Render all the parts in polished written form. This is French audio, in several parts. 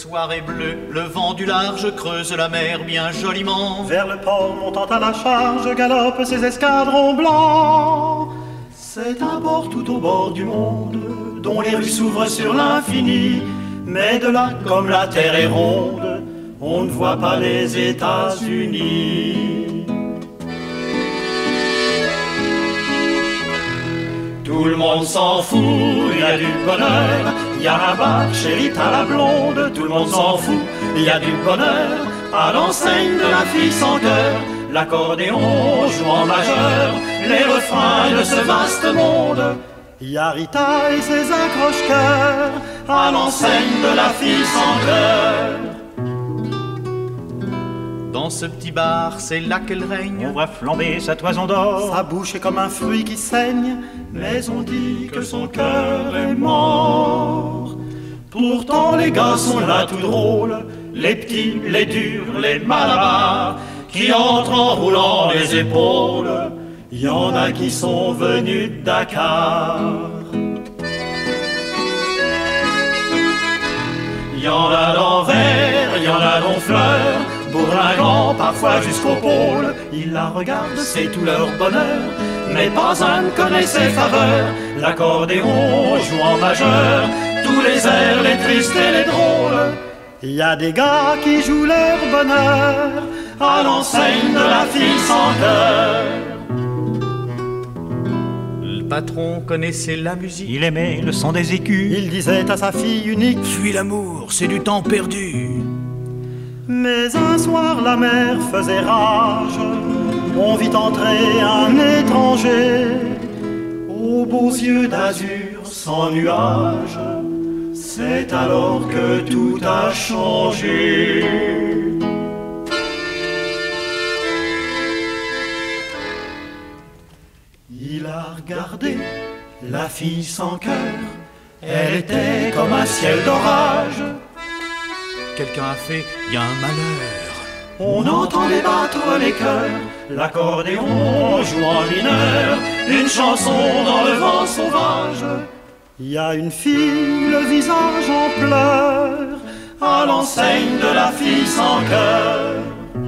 soir est bleu, le vent du large creuse la mer bien joliment. Vers le port montant à la charge galopent ces escadrons blancs. C'est un port tout au bord du monde, dont les rues s'ouvrent sur l'infini. Mais de là, comme la terre est ronde, on ne voit pas les États-Unis. Tout le monde s'en fout, il y a du bonheur, il y a la barque, chérie, à la blonde. Tout le monde s'en fout, il y a du bonheur, à l'enseigne de la fille sans cœur. L'accordéon joue en majeur, les refrains de ce vaste monde. Il y a Rita et ses accroche-cœurs, à l'enseigne de la fille sans cœur. Dans ce petit bar, c'est là qu'elle règne. On voit flamber sa toison d'or, sa bouche est comme un fruit qui saigne, mais on dit que son cœur est mort. Pourtant les gars sont là tout drôles, les petits, les durs, les malabars, qui entrent en roulant les épaules. Il y en a qui sont venus de Dakar. Il y en a d'envers, il y en a d'onfleurs, bourlinguant parfois jusqu'au pôle. Ils la regardent, c'est tout leur bonheur, mais pas un ne connaît ses faveurs. L'accordéon joue en majeur, tous les airs, les tristes et les drôles. Il y a des gars qui jouent leur bonheur, à l'enseigne de la fille sans cœur. Le patron connaissait la musique, Il aimait le son des écus, il disait à sa fille unique: fuis l'amour, c'est du temps perdu. Mais un soir la mer faisait rage, on vit entrer un étranger, aux beaux yeux d'azur sans nuages. C'est alors que tout a changé. Il a regardé la fille sans cœur, elle était comme un ciel d'orage. Quelqu'un a fait, y a un malheur. On entendait battre les cœurs, l'accordéon joue en mineur, une chanson dans le vent sauvage. Il y a une fille, le visage en pleurs, à l'enseigne de la fille sans cœur.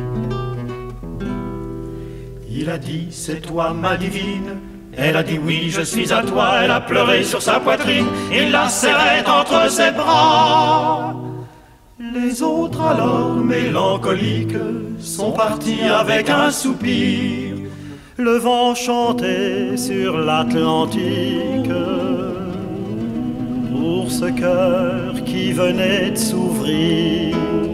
Il a dit: c'est toi ma divine. Elle a dit: oui, je suis à toi. Elle a pleuré sur sa poitrine, il la serrait entre ses bras. Les autres alors, mélancoliques, sont partis avec un soupir. Le vent chantait sur l'Atlantique pour ce cœur qui venait de s'ouvrir.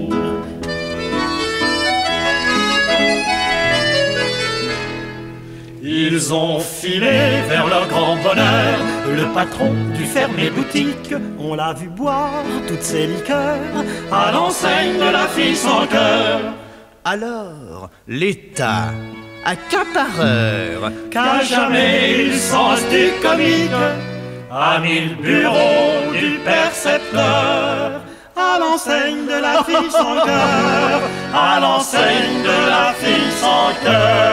Ils ont filé vers leur grand bonheur. Le patron du fermer boutique, on l'a vu boire toutes ces liqueurs, à l'enseigne de la fille sans cœur. Alors, l'État, accapareur, Qu'a jamais eu le sens du comique, a mis le bureau du percepteur, à l'enseigne de la fille sans cœur, à l'enseigne de la fille sans cœur.